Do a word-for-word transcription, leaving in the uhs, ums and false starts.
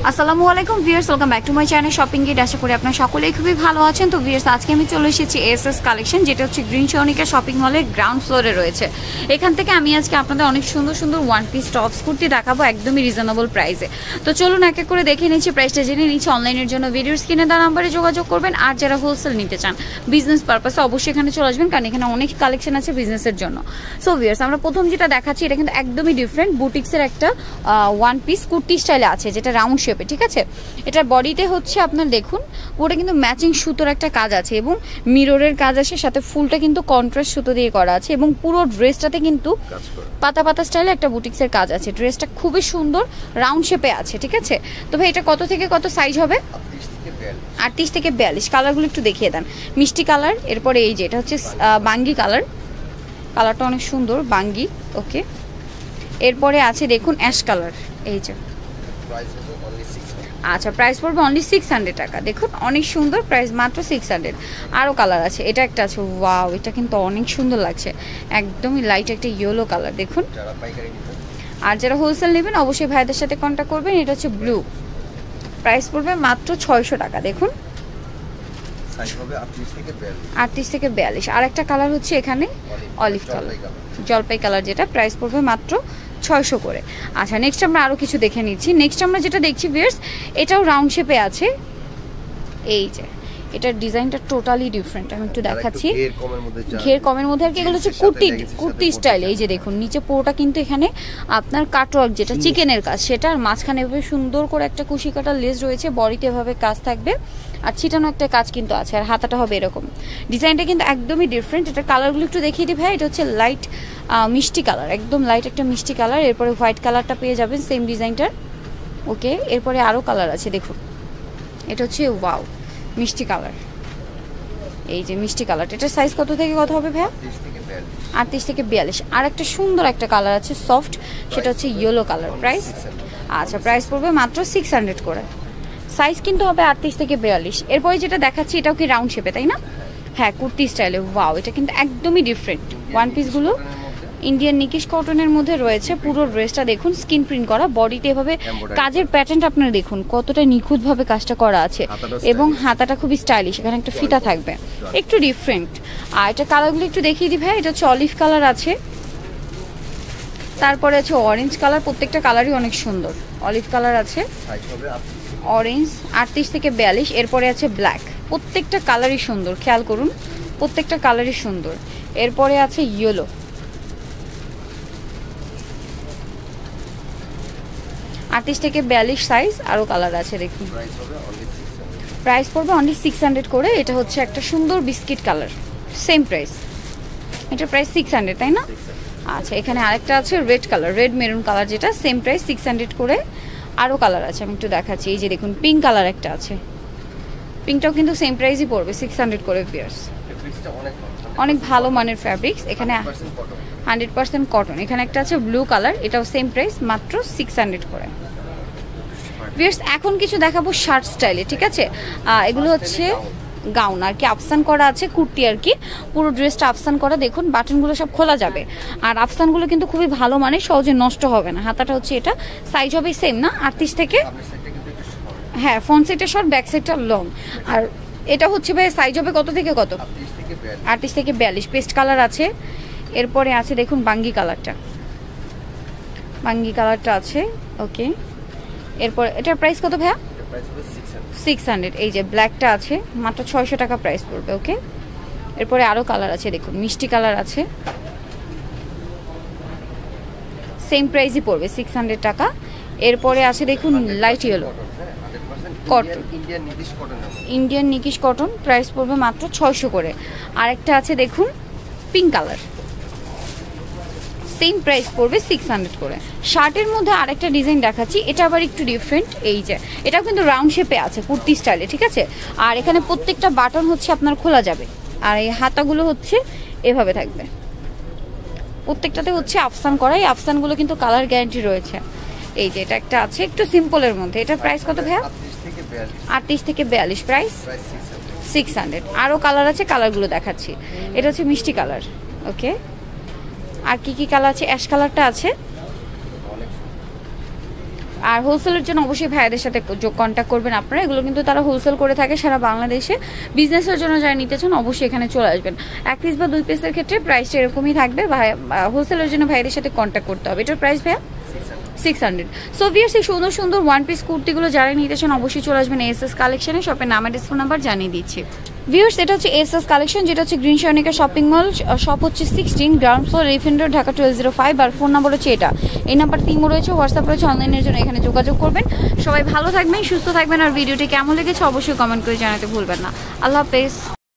আসসালামু আলাইকুম viewers, welcome back to my channel shopping guide. আশা করি আপনারা সকলেই খুবই ভালো আছেন। তো ভিউয়ার্স, আজকে আমি চলে এসেছি এসএস কালেকশন, যেটা হচ্ছে গ্রিন সনিকা শপিং মলের গ্রাউন্ড ফ্লোরে রয়েছে। এখান থেকে আমি আজকে আপনাদের অনেক সুন্দর সুন্দর ওয়ান পিস টপস কুর্তি দেখাবো একদমই রিজনেবল প্রাইসে। তো চলুন এক এক করে দেখে নিচ্ছি, প্রাইসটা জেনে নিচ্ছি। অনলাইনের জন্য ভিডিওর স্ক্রিনে দেওয়া নাম্বারে যোগাযোগ করবেন, আর যারা হোলসেল নিতে চান বিজনেস পারপাসে অবশ্যই এখানে চলে আসবেন, কারণ এখানে অনেক কালেকশন আছে বিজনেসের জন্য। সো ভিউয়ার্স, আমরা প্রথম যেটা দেখাচ্ছি এটা কিন্তু একদমই ডিফারেন্ট বুটিক্সের একটা ওয়ান পিস কুর্তি স্টাইলে আছে, যেটা রাউন্ড শেপে, ঠিক আছে। এটার বডিতে হচ্ছে আপনার দেখুন পুরোটা কিন্তু ম্যাচিং সুতোর একটা কাজ আছে এবং মিররের কাজ আছে, সাথে ফুলটা কিন্তু কন্ট্রাস্ট সুতো দিয়ে করা আছে এবং পুরো ড্রেসটাতে কিন্তু পাতা পাতা স্টাইলে একটা বুটিক্সের কাজ আছে। ড্রেসটা খুবই সুন্দর রাউন্ড শেপে আছে, ঠিক আছে। তো ভাই এটা কত থেকে কত সাইজ হবে? আটত্রিশ থেকে বিয়াল্লিশ। কালারগুলো একটু দেখিয়ে দেন। মিষ্টি কালার, এরপরে এই যে এটা হচ্ছে বাঙ্গি কালার, কালারটা অনেক সুন্দর বাঙ্গি, ওকে। এরপরে আছে দেখুন অ্যাশ কালার, এই যে। আচ্ছা, প্রাইস পড়বে অনলি সিক্স হান্ড্রেড টাকা। দেখুন অনেক সুন্দর, প্রাইস মাত্র সিক্স হান্ড্রেড। আরও কালার আছে, এটা একটা আছে, ওয়াও, এটা কিন্তু অনেক সুন্দর লাগছে, একদমই লাইট একটা ইয়েলো কালার, দেখুন। আর যারা হোলসেল নেবেন অবশ্যই ভাইদের সাথে কন্ট্যাক্ট করবেন। এটা হচ্ছে ব্লু, প্রাইস পড়বে মাত্র ছয়শো টাকা। দেখুন আটত্রিশ থেকে বিয়াল্লিশ। আর একটা কালার হচ্ছে এখানে অলিভ কালার, জলপাই কালার, যেটা প্রাইস পড়বে মাত্র ছয়শো করে। আচ্ছা, নেক্সট আমরা আরও কিছু দেখে নিচ্ছি। নেক্সট আমরা যেটা দেখছি ভিউয়ার্স, এটাও রাউন্ড শেপে আছে, এই যে। এটার ডিজাইনটা টোটালি ডিফারেন্ট, আমি একটু দেখাচ্ছি। ঘের কমের মধ্যে আর কি, এগুলো হচ্ছে কুর্তি কুর্তি স্টাইল। এই যে দেখুন নিচে পুরোটা কিন্তু এখানে আপনার কাটওয়ার্ক, যেটা চিকেনের কাজ সেটা, আর মাঝখানে এভাবে সুন্দর করে একটা কুশি কাটা লেস রয়েছে, বডিতে এভাবে কাজ থাকবে, আর ছিটানো একটা কাজ কিন্তু আছে, আর হাতাটা হবে এরকম। ডিজাইনটা কিন্তু একদমই ডিফারেন্ট। এটা কালারগুলো একটু দেখিয়ে দিই ভাই। এটা হচ্ছে লাইট মিষ্টি কালার, একদম লাইট একটা মিষ্টি কালার। এরপরে হোয়াইট কালারটা পেয়ে যাবেন সেম ডিজাইনটার, ওকে। এরপরে আরও কালার আছে, দেখুন এটা হচ্ছে ওয়াও মিষ্টি কালার, এই যে মিষ্টি কালার। এটার সাইজ কত থেকে কত হবে ভাইয়া? আটত্রিশ থেকে বিয়াল্লিশ। আর একটা সুন্দর একটা কালার আছে সফট, সেটা হচ্ছে ইয়েলো কালার, প্রাইস আচ্ছা প্রাইস পড়বে মাত্র সিক্স হান্ড্রেড করে। সাইজ কিন্তু হবে আটত্রিশ থেকে বিয়াল্লিশ। এরপরে যেটা দেখাচ্ছি এটাও কি রাউন্ড শেপে, তাই না? হ্যাঁ, কুর্তি স্টাইলে, ওয়াও, এটা কিন্তু একদমই ডিফারেন্ট। ওয়ান পিসগুলো ইন্ডিয়ান নিকিশ কটনের মধ্যে রয়েছে। পুরো ড্রেসটা দেখুন স্কিন প্রিন্ট করা, বডিতে এভাবে কাজের প্যাটার্নটা আপনারা দেখুন কতটা নিখুঁতভাবে কাজটা করা আছে, এবং হাতাটা খুবই স্টাইলিশ, এখানে একটা ফিতা থাকবে, একটু ডিফারেন্ট। আর এটা কালারগুলো একটু দেখিয়ে দিই ভাই। এটা হচ্ছে অলিভ কালার আছে, তারপরে আছে অরেঞ্জ কালার, প্রত্যেকটা কালারই অনেক সুন্দর। অলিভ কালার আছে, অরেঞ্জ, আটত্রিশ থেকে বিয়াল্লিশ। এরপরে আছে ব্ল্যাক, প্রত্যেকটা কালারই সুন্দর, খেয়াল করুন প্রত্যেকটা কালারই সুন্দর। এরপরে আছে ইয়েলো, আটত্রিশ থেকে বিয়াল্লিশ সাইজ। আরও কালার আছে দেখুন। প্রাইস পড়বে অনলি সিক্স হান্ড্রেড করে। এটা হচ্ছে একটা সুন্দর বিস্কিট কালার, সেম প্রাইস, এটা প্রাইস সিক্স হান্ড্রেড, তাই না? আচ্ছা, এখানে আরেকটা আছে red colour, red maroon colour, যেটা সেম প্রাইস সিক্স হান্ড্রেড করে। আরও কালার আছে, আমি একটু দেখাচ্ছি। এই যে দেখুন পিঙ্ক কালার একটা আছে, পিঙ্কটাও কিন্তু সেম প্রাইসই পড়বে সিক্স হান্ড্রেড করে। ভিউয়ার্স, অনেক ভালো মানের ফ্যাব্রিক্স, এখানে হান্ড্রেড পার্সেন্ট কটন। এখানে একটা আছে ব্লু কালার, এটাও সেম প্রাইস মাত্র সিক্স হান্ড্রেড করে। ভিউয়ার্স, এখন কিছু দেখাবো শার্ট স্টাইলে, ঠিক আছে। এগুলো হচ্ছে গাউন আর কি, আফসান করা আছে, কুর্তি আর কি, পুরো ড্রেসটা আফসান করা। দেখুন বাটনগুলো সব খোলা যাবে, আর আফসানগুলো কিন্তু খুবই ভালো মানে, সহজে নষ্ট হবে না। হাতাটা হচ্ছে এটা, সাইজ হবে সেম না, আটত্রিশ থেকে, হ্যাঁ, ফ্রন্ট সাইডটা শর্ট, ব্যাক সাইডটা লং। আর এটা হচ্ছে ভাই সাইজ হবে কত থেকে কত? আটত্রিশ থেকে বিয়াল্লিশ। পেস্ট কালার আছে, এরপরে আছে দেখুন বাঙ্গি কালারটা, বাঙ্গি কালারটা আছে, ওকে। এরপর এটার প্রাইস কত ভাইয়া? Six hundred. এই যে ব্ল্যাকটা আছে, মাত্র ছয়শো টাকা প্রাইস পড়বে, ওকে। এরপরে আরও কালার আছে দেখুন, মিষ্টি কালার আছে, সেম প্রাইসই পড়বে সিক্স হান্ড্রেড টাকা। এরপরে আছে দেখুন লাইট ইয়েলো কটন, ইন্ডিয়ান নিকিশ কটন, প্রাইস পড়বে মাত্র ছয়শো করে। আরেকটা আছে দেখুন পিঙ্ক কালার, সেম প্রাইস পড়বে সিক্স হান্ড্রেড করে। শার্টের মধ্যে আরেকটা ডিজাইন দেখাচ্ছি, এটা আবার একটু ডিফারেন্ট। এই যে এটাও কিন্তু রাউন্ড শেপে আছে, কুর্তি স্টাইলে, ঠিক আছে। আর এখানে প্রত্যেকটা বাটন হচ্ছে আপনার খোলা যাবে, আর এই হাতাগুলো হচ্ছে এভাবে থাকবে, প্রত্যেকটাতে হচ্ছে আফসান করা। এই আফসানগুলো কিন্তু কালার গ্যারান্টি রয়েছে। এই যে এটা একটা আছে একটু সিম্পলের মধ্যে, এটার প্রাইস কত ভাইয়া? আটত্রিশ থেকে বিয়াল্লিশ, প্রাইস সিক্স হান্ড্রেড। আরও কালার আছে, কালারগুলো দেখাচ্ছি। এটা হচ্ছে মিষ্টি কালার, ওকে। আর কি কি কালার আছে? অ্যাশ কালারটা আছে, আর হোলসেলের জন্য অবশ্যই ভাইয়াদের সাথে কন্ট্যাক্ট করবেন আপনারা, এগুলো কিন্তু তারা হোলসেল করে থাকে সারা বাংলাদেশে। বিজনেসের জন্য যারা নিতে চান অবশ্যই এখানে চলে আসবেন। এক পিস বা দুই পিসের ক্ষেত্রে প্রাইসটা এরকমই থাকবে, ভাই হোলসেলের জন্য ভাইয়াদের সাথে কন্ট্যাক্ট করতে হবে। এটার প্রাইস ভাইয়া সিক্স হান্ড্রেড। সো ভিয়ার্স এই সুন্দর সুন্দর ওয়ান পিস কুর্তিগুলো যারা নিতে চান অবশ্যই চলে আসবেন এস এস কালেকশনে। শপের নাম আর ডিসকাউন্ট নাম্বার জানিয়ে দিচ্ছি। ভিউয়ার্স এটা হচ্ছে এস এস কালেকশন, যেটা হচ্ছে green Sonica shopping mall, shop হচ্ছে সিক্সটিন, গ্রাউন্ড ফ্লোর, রিফিন road, Dhaka twelve zero five. আর ফোন নাম্বার হচ্ছে এটা, এই নাম্বার তিনও রয়েছে, হোয়াটসঅ্যাপ রয়েছে, অনলাইনের জন্য এখানে যোগাযোগ করবেন। সবাই ভালো থাকবেন, সুস্থ থাকবেন, আর ভিডিওটি কেমন লেগেছে অবশ্যই কমেন্ট করে জানাতে ভুলবেন না। আল্লাহ হাফেজ।